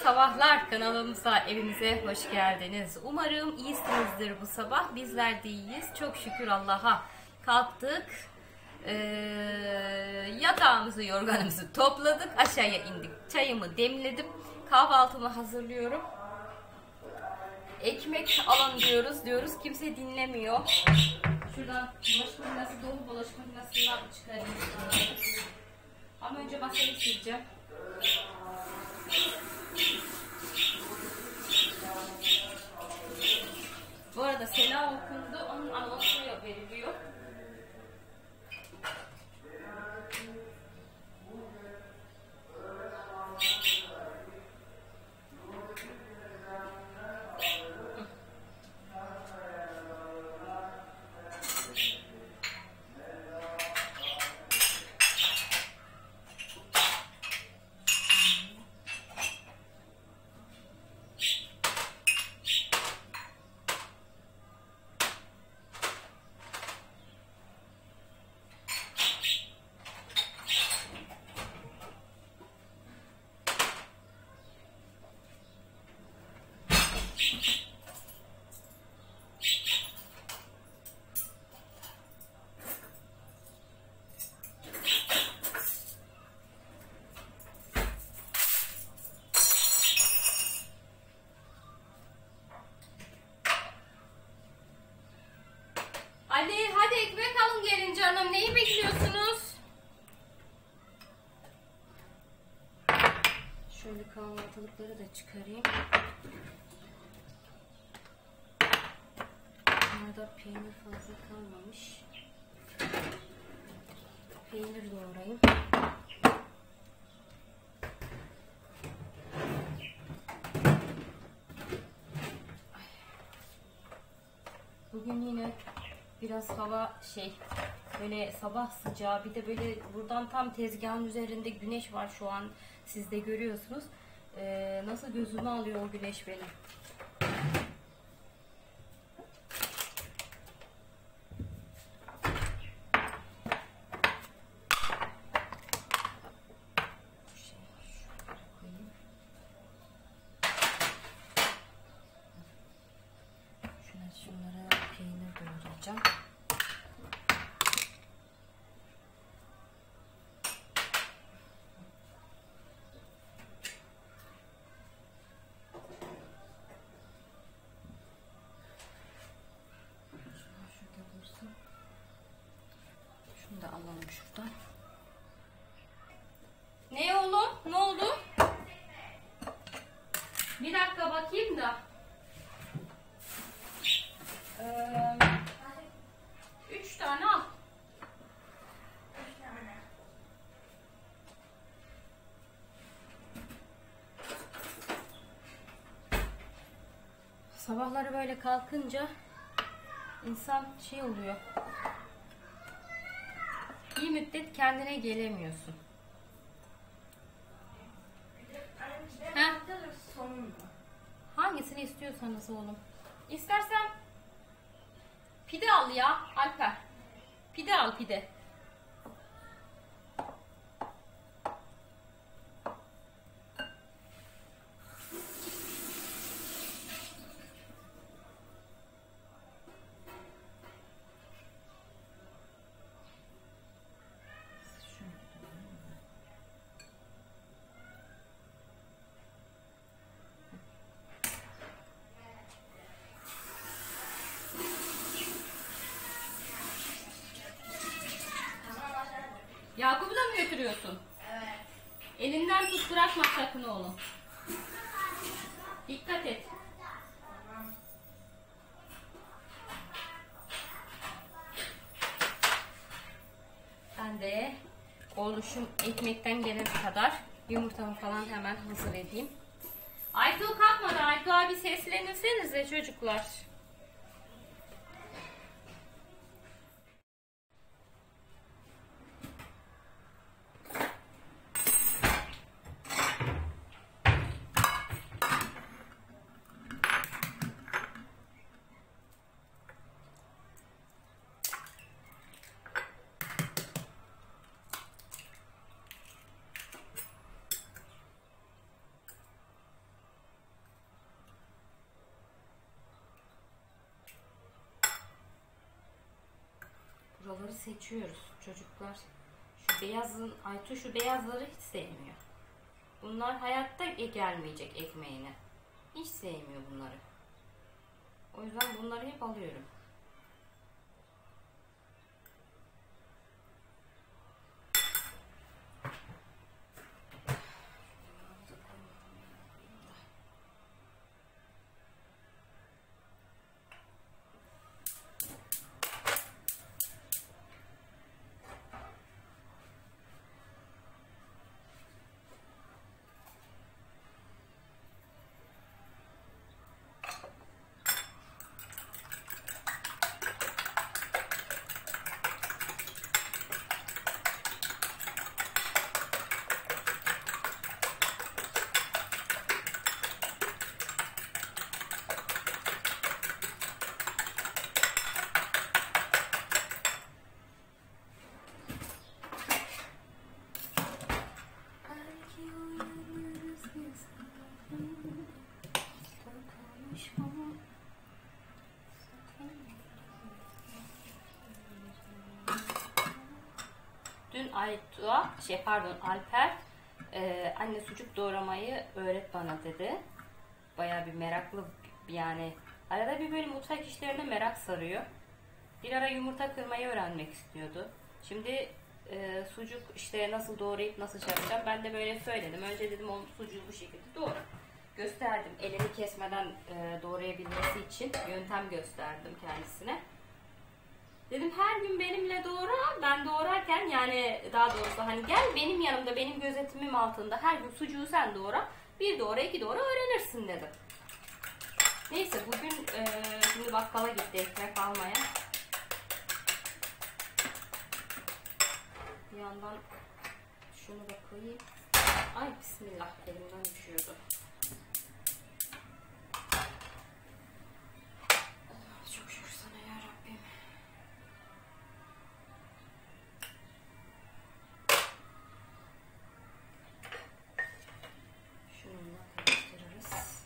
sabahlar, kanalımıza, evimize hoş geldiniz. Umarım iyisinizdir bu sabah. Bizler de iyiyiz. Çok şükür Allah'a. Kalktık. Yatağımızı, yorganımızı topladık. Aşağıya indik. Çayımı demledim. Kahvaltımı hazırlıyorum. Ekmek alın diyoruz. Kimse dinlemiyor. Şuradan bulaşık makinesi dolu, bulaşık makinesinden çıkarayım. Ama önce masayı sileceğim. Bu arada selam okundu. Onun anonsu veriliyor. Hadi ekmek alın gelin canım. Neyi bekliyorsunuz? Şöyle kahvaltılıkları da çıkarayım. Bunlarda peynir fazla kalmamış. Peynir doğrayayım. Bugün yine biraz hava böyle sabah sıcağı, bir de böyle buradan tam tezgahın üzerinde güneş var şu an, siz de görüyorsunuz. Nasıl gözümü alıyor o güneş benim. Şunlara peynir doğrayacağım. Şunu da alalım şuradan. Ne oğlum? Ne oldu? Bir dakika bakayım da. 3 tane al. 3 tane. Sabahları böyle kalkınca insan oluyor. Bir müddet kendine gelemiyorsun. Hangisini istiyorsanız oğlum. İstersen pide al ya Alper. Pide al, pide. Yakup'u da mı götürüyorsun? Evet. Elinden tut, bırakma sakın oğlum. Dikkat et. Tamam. Ben de oğluşum ekmekten gelene kadar yumurtamı falan hemen hazır edeyim. Aytu kalkmadı. Aytu abi seslenirsenize çocuklar. Buraları seçiyoruz çocuklar. Şu beyazın, Aytu şu beyazları hiç sevmiyor. Bunlar hayatta gelmeyecek ekmeğine. Hiç sevmiyor bunları. O yüzden bunları hep alıyorum. Dün Alper anne sucuk doğramayı öğret bana dedi. Bayağı bir meraklı, yani arada bir böyle mutfak işlerine merak sarıyor. Bir ara yumurta kırmayı öğrenmek istiyordu. Şimdi sucuk işte nasıl doğrayıp nasıl yapacağım, ben de böyle söyledim. Önce dedim onu sucuğu bu şekilde doğra. Gösterdim, elini kesmeden doğrayabilmesi için yöntem gösterdim kendisine. Dedim her gün benimle doğra, ben doğrarken, yani daha doğrusu hani gel benim yanımda, benim gözetimim altında her gün sucuğu sen doğra. Bir doğra, iki doğra öğrenirsin dedim. Neyse bugün şimdi bakkala gitti ekmek almaya. Bir yandan şunu da koyayım. Ay bismillah, elimden düşüyordu. Çok şükür sana ya Rabbim. Şununla karıştırırız.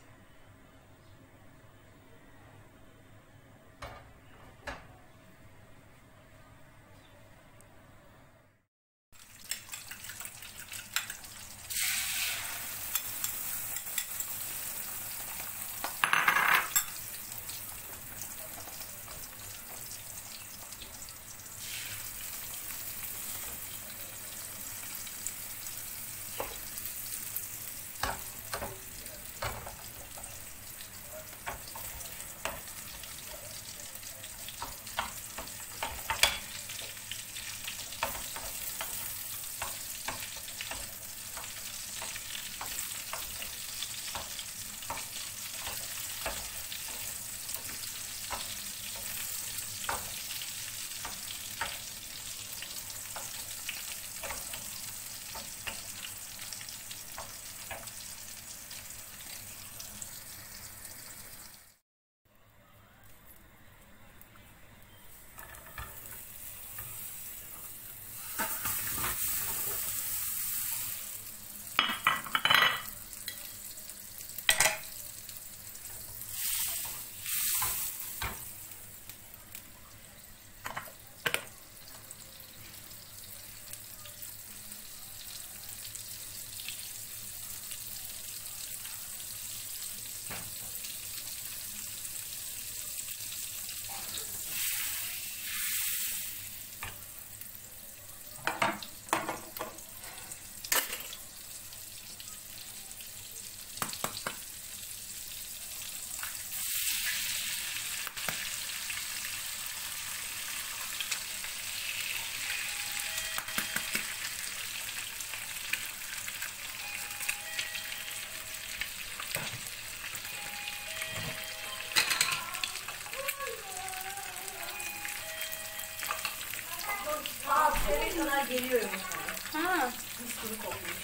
Kadar geliyorum. Ha. Mis gibi kokmuş.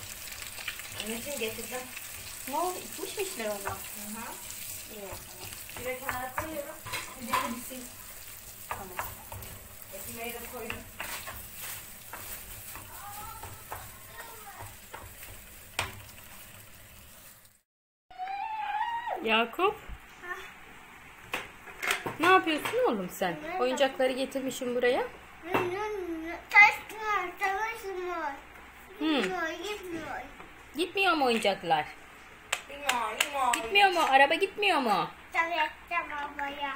Onun için getirdim. Ne oldu? İtmiş mi işler onu? Hı. İyi. Şuraya kenara koyuyorum. Üzerine bir sil. Tamam. Ekmeği de koydum. Yakup. Ne yapıyorsun oğlum sen? Oyuncakları getirmişim buraya. Gitmiyor. Gitmiyor mu oyuncaklar? Gitmiyor mu? Araba gitmiyor mu? Evet, arabaya.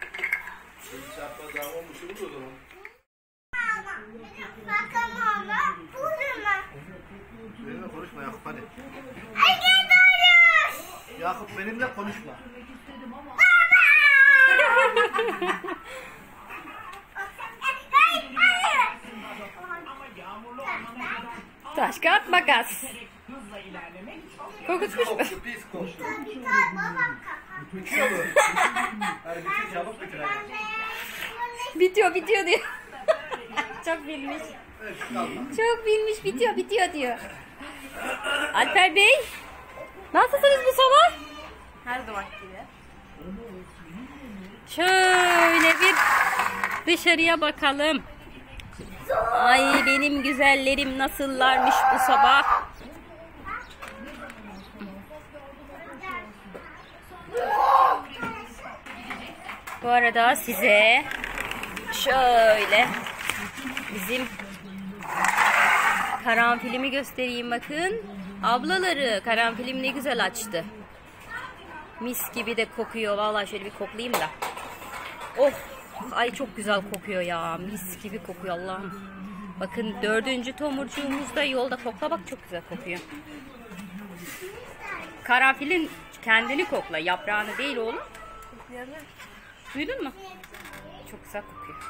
Bakın mama, vurma. Benimle konuşma Yakup hadi. Ay gidiyoruz. Yakup benimle konuşma. Taş kağıt makas. Korkutmuş mu? Koktu pis koktu. Bitiyor mu? Hadi bitir çabuk bitir hadi. Bitiyor diyor. Çok bilmiş. Evet, kalma. Çok bilmiş, bitiyor diyor. Alper Bey, nasılsınız bu sabah? Her zaman gibi. Şöyle bir dışarıya bakalım. Ay benim güzellerim nasıllarmış bu sabah. Bu arada size şöyle bizim karanfilimi göstereyim bakın. Ablaları karanfilim ne güzel açtı. Mis gibi de kokuyor. Vallahi şöyle bir koklayayım da. Oh, ay çok güzel kokuyor ya. Mis gibi kokuyor Allah'ım. Bakın 4. tomurcuğumuz da yolda, kokla bak, çok güzel kokuyor. Karanfilin kendini kokla, yaprağını değil oğlum. Duydun mu? Çok güzel kokuyor.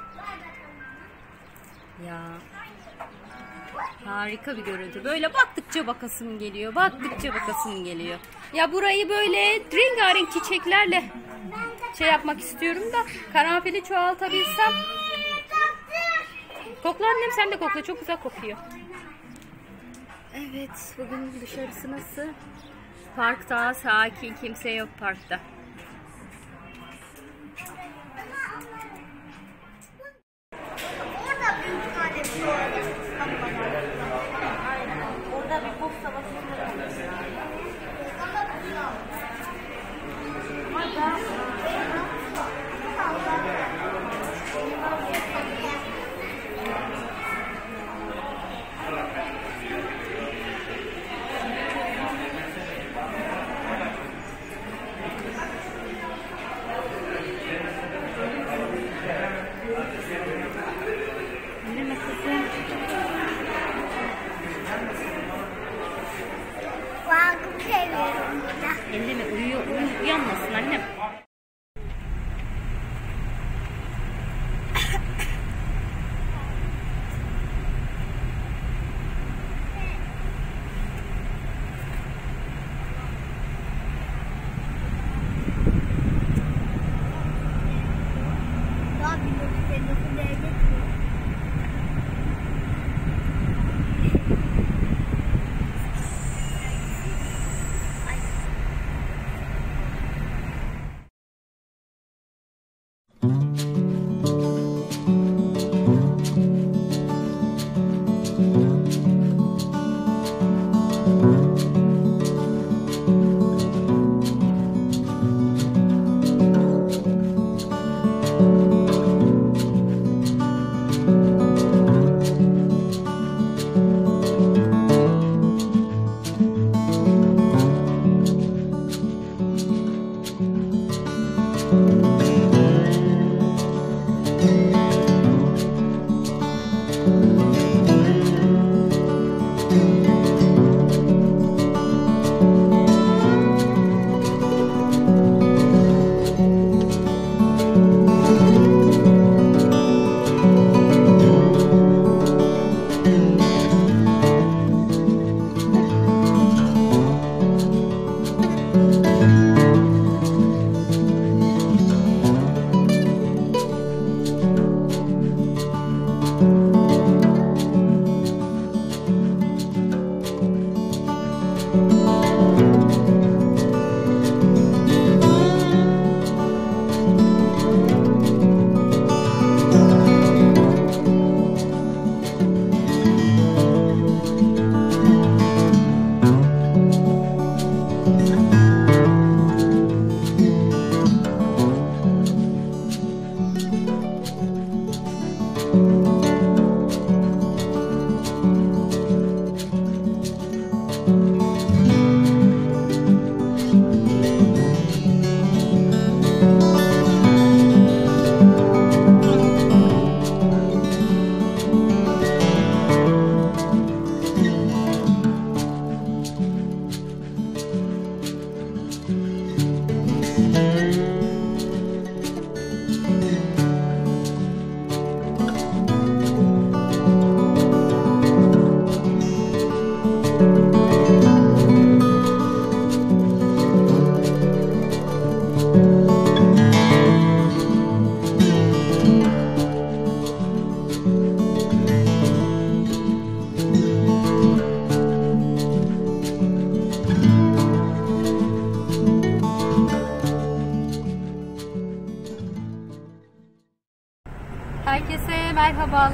Ya. Harika bir görüntü. Böyle baktıkça bakasım geliyor. Baktıkça bakasım geliyor. Ya burayı böyle rengarenk çiçeklerle şey yapmak istiyorum da karanfili çoğaltabilsem. Kokla annem, sen de kokla. Çok güzel kokuyor. Evet, bugün dışarısı nasıl? Parkta sakin, kimse yok parkta. Orada büyük tane bir şey var. Orada bir boks savaşı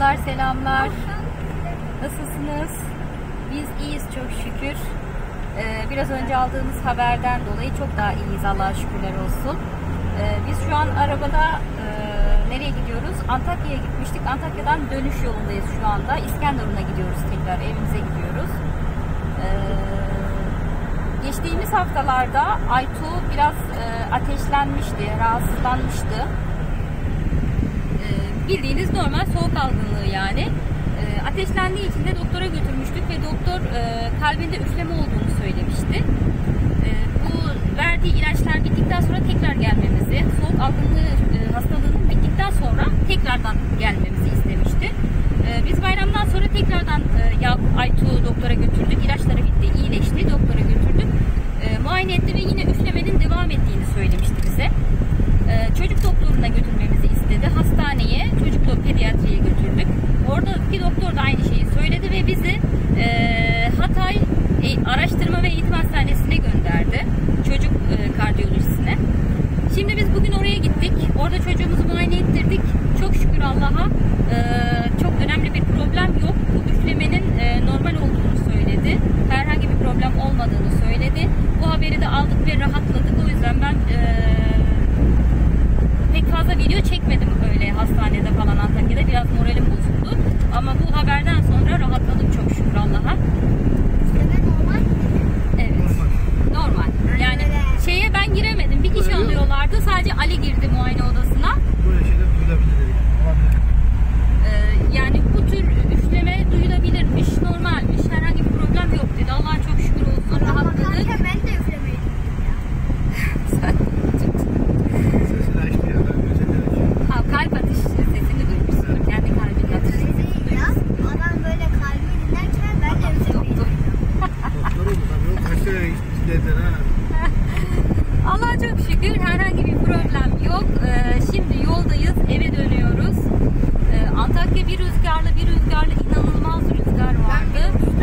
Merhabalar, selamlar. Nasılsınız? Biz iyiyiz çok şükür. Biraz önce aldığımız haberden dolayı çok daha iyiyiz, Allah'a şükürler olsun. Biz şu an arabada nereye gidiyoruz? Antakya'ya gitmiştik. Antakya'dan dönüş yolundayız şu anda. İskenderun'a gidiyoruz tekrar. Evimize gidiyoruz. Geçtiğimiz haftalarda Aytu biraz ateşlenmişti, rahatsızlanmıştı. Bildiğiniz normal soğuk algınlığı yani. Ateşlendiği için de doktora götürmüştük ve doktor kalbinde üfleme olduğunu söylemişti. Bu verdiği ilaçlar bittikten sonra tekrar gelmemizi, soğuk algınlığı hastalığının bittikten sonra tekrardan gelmemizi istemişti. Biz bayramdan sonra tekrardan Aytu doktora götürdük. İlaçları bitti, iyileşti. Doktora götürdük. Muayene etti ve yine üflemenin devam ettiğini söylemişti bize. Çocuk doktoruna götürmemizi istedi. Hastaneye, çocuk pediatriye götürdük. Oradaki doktor da aynı şeyi söyledi ve bizi Hatay Araştırma ve Eğitim Hastanesi'ne gönderdi. Çocuk kardiyolojisine. Şimdi biz bugün oraya gittik. Orada çocuğumuzu muayene ettirdik. Çok şükür Allah'a çok önemli bir problem yok. Bu üflemenin normal olduğunu söyledi. Herhangi bir problem olmadığını söyledi. Bu haberi de aldık ve rahatladık. O yüzden ben pek fazla video çekmedim öyle hastanede falan, Antakya'da. Biraz moralim bozuldu. Ama bu haberden sonra rahatladım çok şükür Allah'a. Evet. Normal. Yani şeye ben giremedim. Bir kişi alıyorlardı. Sadece Ali girdi muayene odasına. Böyle şeyler duyulabilir. Yani bu tür üfleme duyulabilirmiş, normalmiş. Herhangi bir problem yok dedi. Allah'a çok şükür olsun. Rahatladık. Ben de üflemeyi Sesini açtı ya. Ben sesini açıyorum. Ha, kalp atış sesini duymuşsun. Kendi kalbinin atış sesini ya. duymuşsun. Adam böyle kalbi dinlerken ben de üflemeyi Doktor. Doktor oldu tabii. O kaç sene istediler ha. Allah'a çok şükür herhangi bir problem yok. Şimdi yoldayız, eve dönüyoruz. Antakya bir rüzgarlı inanılmaz rüzgar vardı.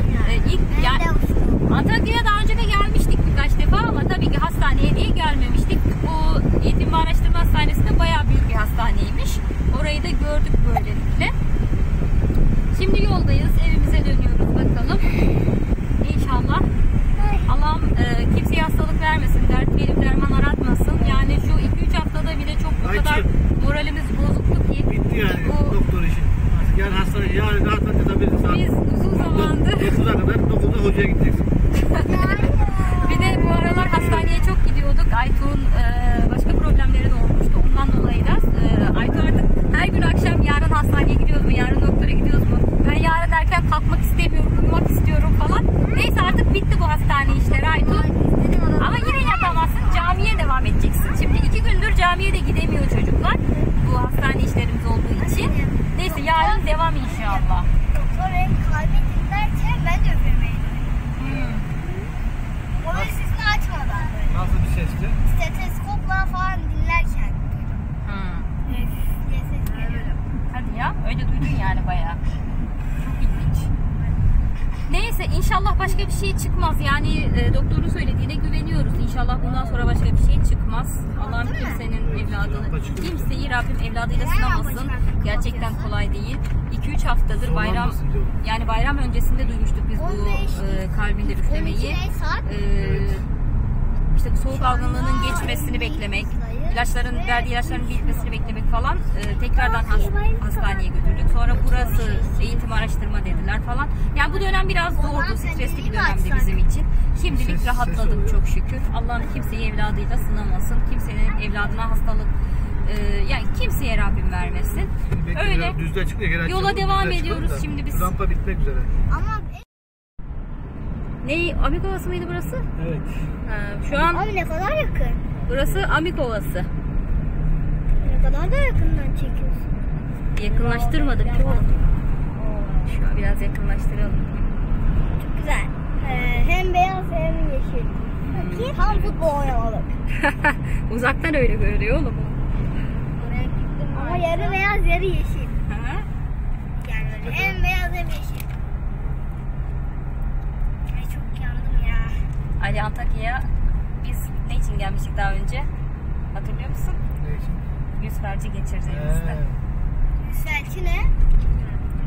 Antakya'ya daha önce de gelmiştik birkaç defa ama tabii ki hastaneye diye gelmemiştik. Bu Eğitim ve Araştırma Hastanesi'nde bayağı büyük bir hastaneymiş. Orayı da gördük böylelikle. Şimdi yoldayız, evimize dönüyoruz bakalım. İnşallah. Allah'ım kimseye hastalık vermesin, dert verip derman aratmasın. Yani şu 2-3 haftada bile çok bu kadar moralimiz bozuktu ki. Bitti yani doktor işi. Artık yarın hastaneye, yarın rahat yatabiliriz. Biz uzun zamandır 9'a kadar 9'da hocaya gideceksin. bir de bu aralar hastaneye çok gidiyorduk. Aytu'nun başka problemleri de olmuştu. Ondan dolayı da Aytu artık her gün akşam yarın hastaneye gidiyoruz mu, yarın doktora gidiyoruz mu? Ben yarın erken kalkmak istemiyorum, uyumak istiyorum falan. Neyse artık bitti bu hastane işleri Aytu. Ama yine yatamazsın, camiye devam edeceksin. Şimdi 2 gündür camiye de gidemiyor çocuklar. Bu hastane işlerimiz olduğu için. Neyse yarın devam inşallah. Doktor en kalbi dinlerken ben de üflemeyi onun sesini açmadan böyle. Nasıl bir sesti? Steteskopla falan dinlerken. Diye ses geliyor. Hadi ya, öyle duydun yani bayağı. Çok ilginç. Neyse inşallah başka bir şey çıkmaz. Yani doktorun söylediğine güveniyoruz. İnşallah bundan sonra başka bir şey çıkmaz. Allah'ım kimsenin evladını, kimseyi Rabbim evladıyla sınamasın. Gerçekten kolay değil. 2-3 haftadır bayram, yani bayram öncesinde duymuştuk biz bu kalbinde üflemeyi. İşte bu soğuk algınlığının geçmesini beklemek, verdiği ilaçların bitmesini beklemek falan. Tekrardan hastaneye götürdük. Sonra burası eğitim araştırma dediler falan. Yani bu dönem biraz zordu, stresli bir dönemdi bizim için. Şimdilik rahatladım çok şükür. Allah'ım kimseyi evladıyla sınamasın. Kimsenin evladına hastalık yani kimseye Rabbim vermesin. Öyle yola devam ediyoruz şimdi biz. Rampa bitmek üzere. Ama Ne? Amik Ovası mıydı burası? Evet. Şu an abi ne kadar yakın. burası Amik Ovası. Ne kadar da yakından çekiyorsun. Yakınlaştırmadık ki oğlum. Şu an biraz yakınlaştıralım. Çok güzel. Hem beyaz hem yeşil. Bakayım. Tam futbol oynamalık. Uzaktan öyle görünüyor oğlum. Ama yarı beyaz yarı yeşil. Ha? Yani öyle hem beyaz hem yeşil. Ay çok yandım ya. Ali Antakya'ya biz ne için gelmiştik daha önce? Hatırlıyor musun? Ne için? Yüz felci geçirdiğimizde. Yükselti ne?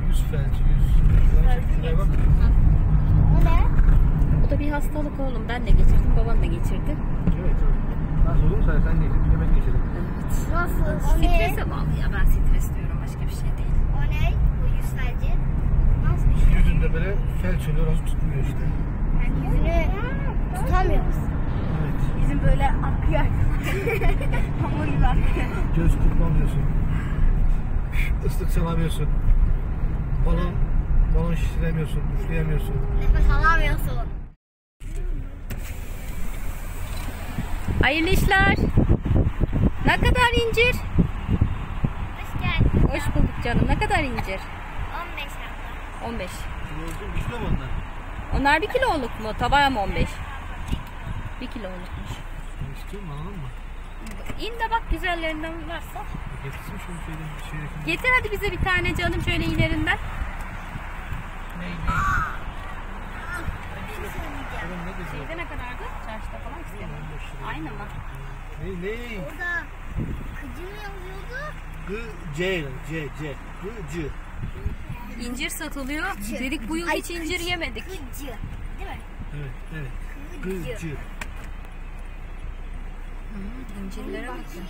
Şuraya bak. O ne? O da bir hastalık oğlum. Ben de geçirdim, babam da geçirdi. Evet. Nasıl olursa sen geçin, bir de ben geçerim. Evet. Nasıl? O ne? Strese bağlı ya. Ben stres diyorum. Başka bir şey değil. O ne? Bu yüz felci. Nasıl bir şey? Yüzünde böyle felç oluyor, orası tutmuyor işte. Yani yüzünü tutamıyoruz. Evet. Bizim böyle akıyor. Hamur gibi akıyor. Göz kırpamıyorsun. Islık çalamıyorsun. Balon şişiremiyorsun, üfleyemiyorsun. Nefes alamıyorsun. Hayırlı işler. Ne kadar incir? Hoş geldin. Hoş bulduk canım. Ne kadar incir? 15 abla. 15. Kilosu güçlü mü onlar? Onlar 1 kiloluk mu? Tabağa mı 15? 1 kilolukmuş. İstiyorum alalım mı? İn de bak güzellerinden varsa. Getirsin şunu şeyden. Getir hadi bize bir tane canım şöyle ilerinden. Ne güzel. Şeyde ne kadardı? Çarşıda falan istedim. Aynı mı? Ne? Orada kıcı mı yazıyordu? C. Gıcı. İncir satılıyor. Dedik bu yıl hiç incir yemedik. Kıcı. Değil mi? Evet. Gıcı. İncirlere bakın.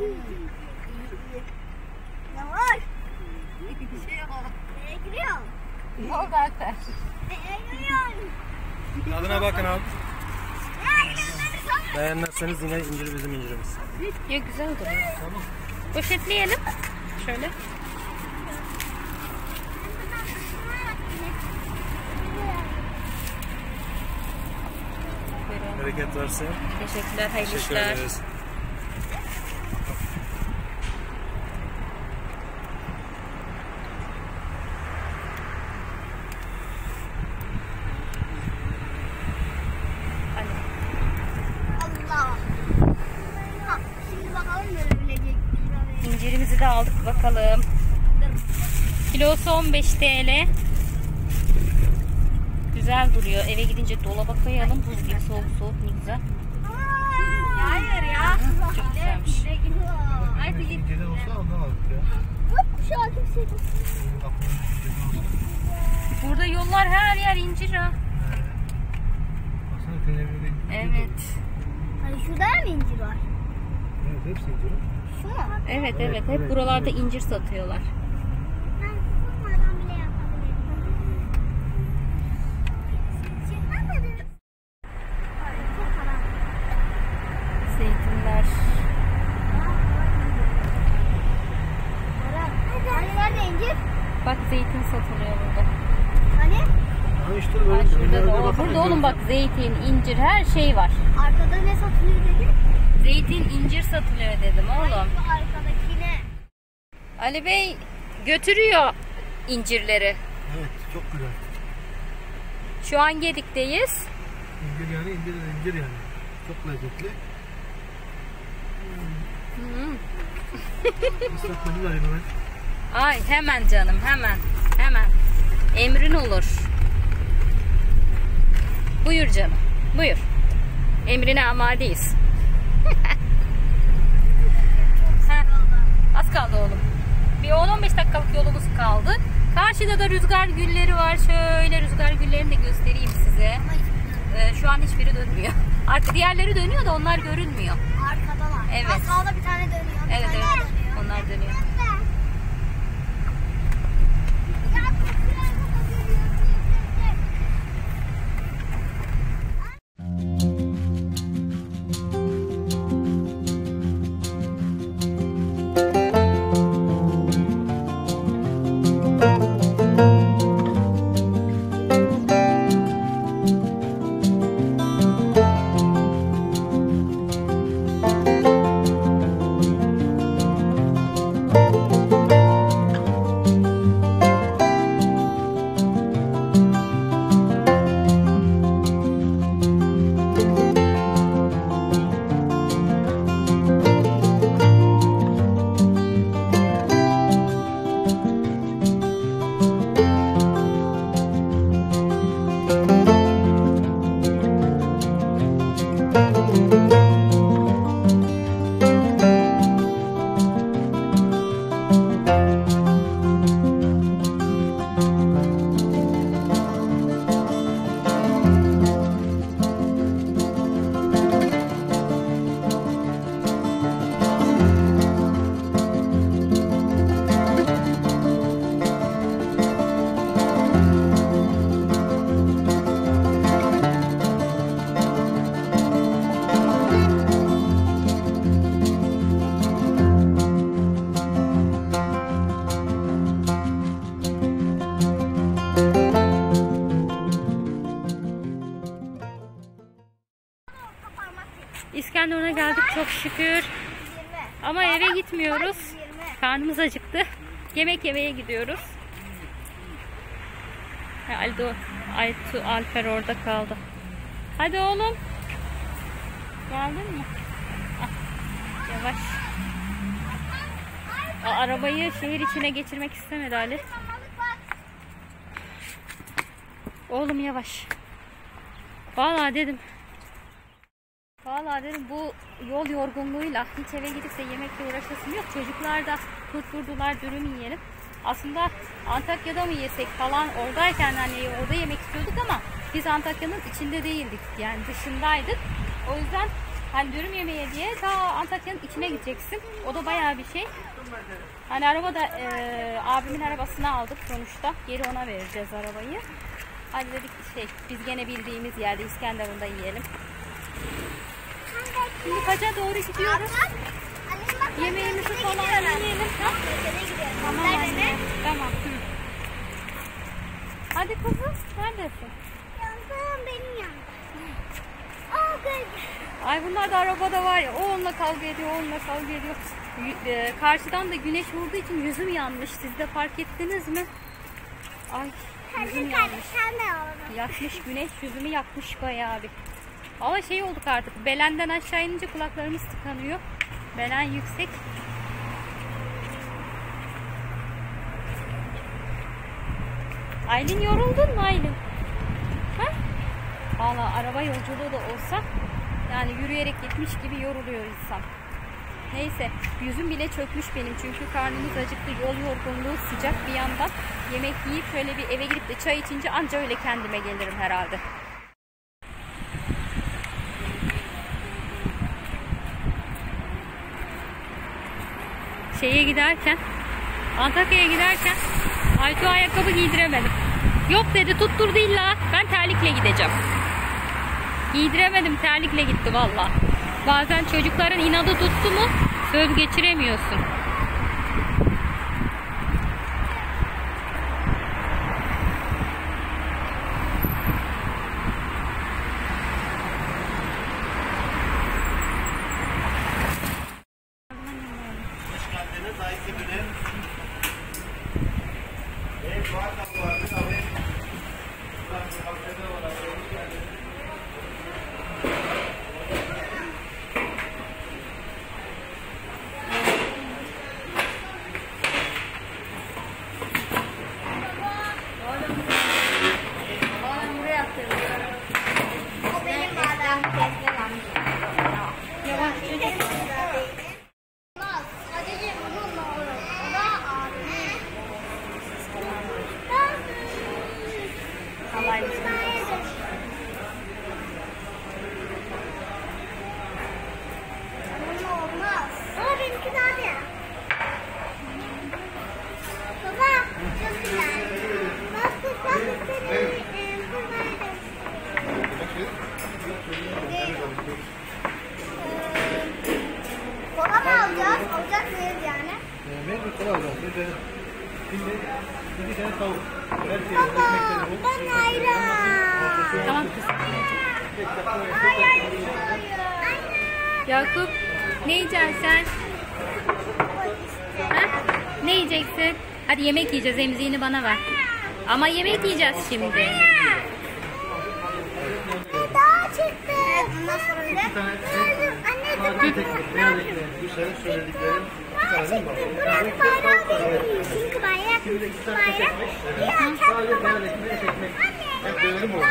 Ne var? Bir şey yok. Nereye giriyorsun? Ne oldu Alper? Nereye giriyorsun? Tadına bakın abi. Nereye giriyorsun? Beğenmezseniz yine incir bizim incirimiz. Ya güzel duruyor. Poşetleyelim. Şöyle. Buyurun. Bereket versin. Teşekkürler. Hayırlı Teşekkür işler. ederiz. Hadi. Allah. Ha, şimdi bakalım görebilecek. İncirimizi de aldık bakalım. Kilosu 15 TL. Güzel duruyor. Eve gidince dolaba koyalım. Buz gibi soğuk soğuk ne güzel. Hayır ya. Çok güzelmiş. Hadi git. İncirden olsa ondan aldık ya. Bak şu an kimse yok. Aklımın incirden olsa. Burada yollar her yer incir ha. Baksana kenevre Evet. Hani şurada mı incir var? Evet hepsi incir. Şu mu? Evet evet. Hep buralarda incir satıyorlar. Ben sıkılmadan bile yapabilirim. Çıkmamadınız. Ay, çok karanlık. Zeytinler. Hani nerede incir? Bak zeytin satılıyor burada. Hani? Ha işte Ay, böyle. şurada önlerine da o. bakalım. Burada oğlum bak zeytin, incir her şey var. Arkada ne satılıyor dedi? Zeytin, incir satılıyor dedim oğlum. Şu arkadaki ne? Ali Bey götürüyor incirleri. Evet çok güzel. Şu an Gedik'teyiz. İncir yani incir yani. Çok lezzetli. Islatmacı alayım hemen. Ay hemen canım hemen. Hemen. Emrin olur. Buyur canım. Buyur. Emrine amadeyiz. Heh, az kaldı oğlum. Bir 10-15 dakikalık yolumuz kaldı. Karşıda da rüzgar gülleri var. Şöyle rüzgar güllerini de göstereyim size. Şu an hiçbiri dönmüyor. Diğerleri dönüyor da onlar görünmüyor. Arkadalar. Evet. Ha, sağda bir tane dönüyor. Evet Bir tane evet. dönüyor. Onlar dönüyor. İskenderun'a geldik çok şükür. Ama eve gitmiyoruz. Karnımız acıktı. Yemek yemeye gidiyoruz. Alper orada kaldı. Hadi oğlum. Geldin mi? Ah, yavaş. Arabayı şehir içine geçirmek istemedi Ali. Oğlum yavaş. Vallahi dedim bu yol yorgunluğuyla hiç eve gidip de yemekle uğraşasım yok. Çocuklar da kurtuldular, dürüm yiyelim. Aslında Antakya'da mı yesek falan, oradayken hani orada yemek istiyorduk ama biz Antakya'nın içinde değildik. Yani dışındaydık. O yüzden hani dürüm yemeye diye ta Antakya'nın içine gideceksin. O da bayağı bir şey. Hani arabada abimin arabasını aldık sonuçta. Geri ona vereceğiz arabayı. Hadi dedik biz gene bildiğimiz yerde İskenderun'da yiyelim. Şimdi kaça doğru gidiyoruz. Yemeğimizi falan yiyelim. Tamam anne. Tamam. Hadi kızım, neredesin? Yandım, benim yandım. Ay bunlar da arabada var ya, o onunla kavga ediyor, karşıdan da güneş vurduğu için yüzüm yanmış. Siz de fark ettiniz mi? Ay yüzüm yanmış. Yakmış güneş, yüzümü yakmış bayağı bir. Ama olduk artık. Belenden aşağı inince kulaklarımız tıkanıyor. Belen yüksek. Aylin, yoruldun mu Aylin? Ha? Valla araba yolculuğu da olsa yani yürüyerek gitmiş gibi yoruluyor insan. Neyse, yüzüm bile çökmüş benim çünkü karnımız acıktı, yol yorgunluğu, sıcak bir yandan. Yemek yiyip şöyle bir eve gidip de çay içince anca öyle kendime gelirim herhalde. Antakya'ya giderken Aytu ayakkabı giydiremedim. Yok dedi, tutturdu illa ben terlikle gideceğim. Giydiremedim, terlikle gitti valla. Bazen çocukların inadı tuttu mu söz geçiremiyorsun. Alacak mıyız yani? Mecbur kola alacağız. Bir tane tavuk. Baba, ben ayran. Tamam kızım. Yakup, ne yiyeceksin sen? Ha? Ne yiyeceksin? Hadi yemek yiyeceğiz, emziğini bana ver. Ama yemek yiyeceğiz şimdi. Daha çıktı. Bundan sonra öyle. Anne, Beyaz ekmeği. Bu senin söylediklerin iki tane değil mi? burası bayrağı değil. Çünkü bayrak. Şimdi iki tane ekmek. Sadece beyaz ekmeği ekmek. Hep dönerim oldu.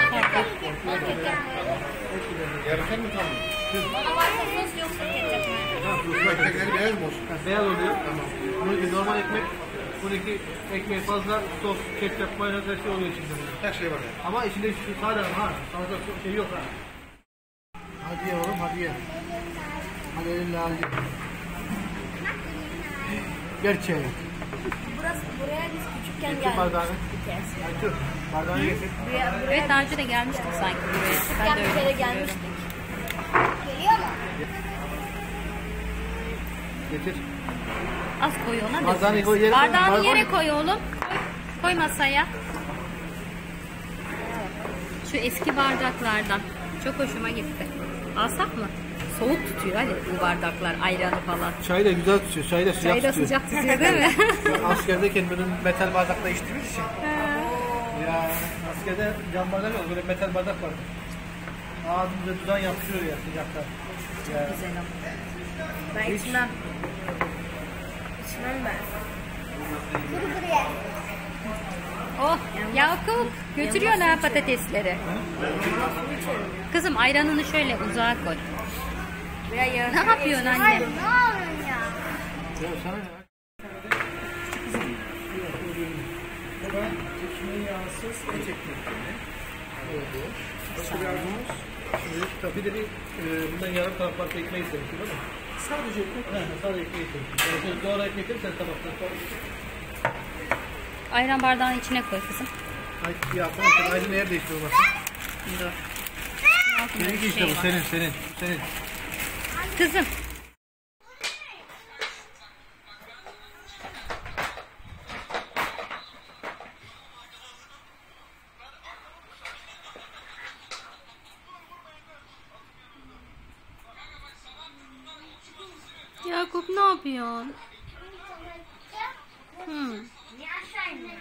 Yarışan mı tamam? Bana varsa sos yoksa ketçap mı? Bu ekmekleri beyaz mı olsun? Beyaz oluyor. Tamam. Bununki normal ekmek. Bununki ekmeği fazla, sos, ketçap, mayonez her şey oluyor içinde. Her şey var yani. Ama içinde şu sade ha. Fazla şey yok ha. Hadi ye oğlum, hadi ye. Hadi elinle al ye. Gerçeği. Buraya biz küçükken Getir geldik. bardağını. Aytu, bardağını getir. Evet, daha önce de gelmiştik sanki buraya. Ben de Bir öyle kere hatırlıyorum. gelmiştik. geliyor mu? Getir. Az koy ona. Bardağını dökülmesin. koy, yere koy. Bardağını Bardağı yere koy. koy oğlum. Koy masaya. Şu eski bardaklardan. Çok hoşuma gitti. Alsak mı? soğuk tutuyor hadi bu bardaklar, ayranı falan. Çayı da güzel tutuyor. Çayı da sıcak Çayı da tutuyor. sıcak tutuyor değil mi? Askerdeyken benim metal bardakla içtiğimiz için. Ya askerde cam bardak yok, böyle metal bardak var. Ağzımıza dudan yapışıyor ya sıcakta. Ya. Güzel ama. Ben içmem. İçmem ben. Kuru kuru ye. Oh Yakup götürüyor ha patatesleri. Kızım ayranını şöyle uzağa koy. Biraz Ne yarın. yapıyorsun anne? Hayır, ne yapıyorsun ya? Ya sana ne? Ben ekmeği yağsız et ekmeğini. Başka bir arzumuz. Tabii de bir bundan yarım tabak farklı ekmeği istedim değil mi? Sadece ekmek. Sadece ekmeği istedim. Yani doğru ekmek sen tabaktan sonra. Ayran bardağın içine koy kızım. Ay ya sen aynı yer değiştiriyor bak. Dur. Seninki işte bu senin. Kızım. Yakup ne yapıyorsun? Niye aşağı indin?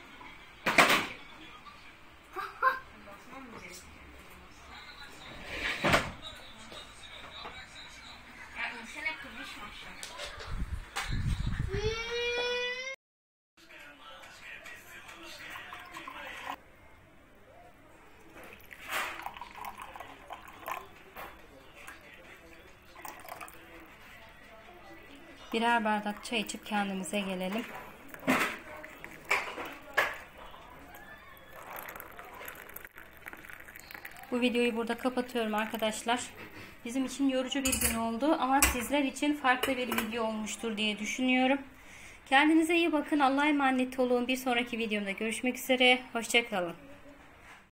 Birer bardak çay içip kendimize gelelim. Bu videoyu burada kapatıyorum arkadaşlar. Bizim için yorucu bir gün oldu ama sizler için farklı bir video olmuştur diye düşünüyorum. Kendinize iyi bakın. Allah'a emanet olun. Bir sonraki videomda görüşmek üzere. Hoşça kalın.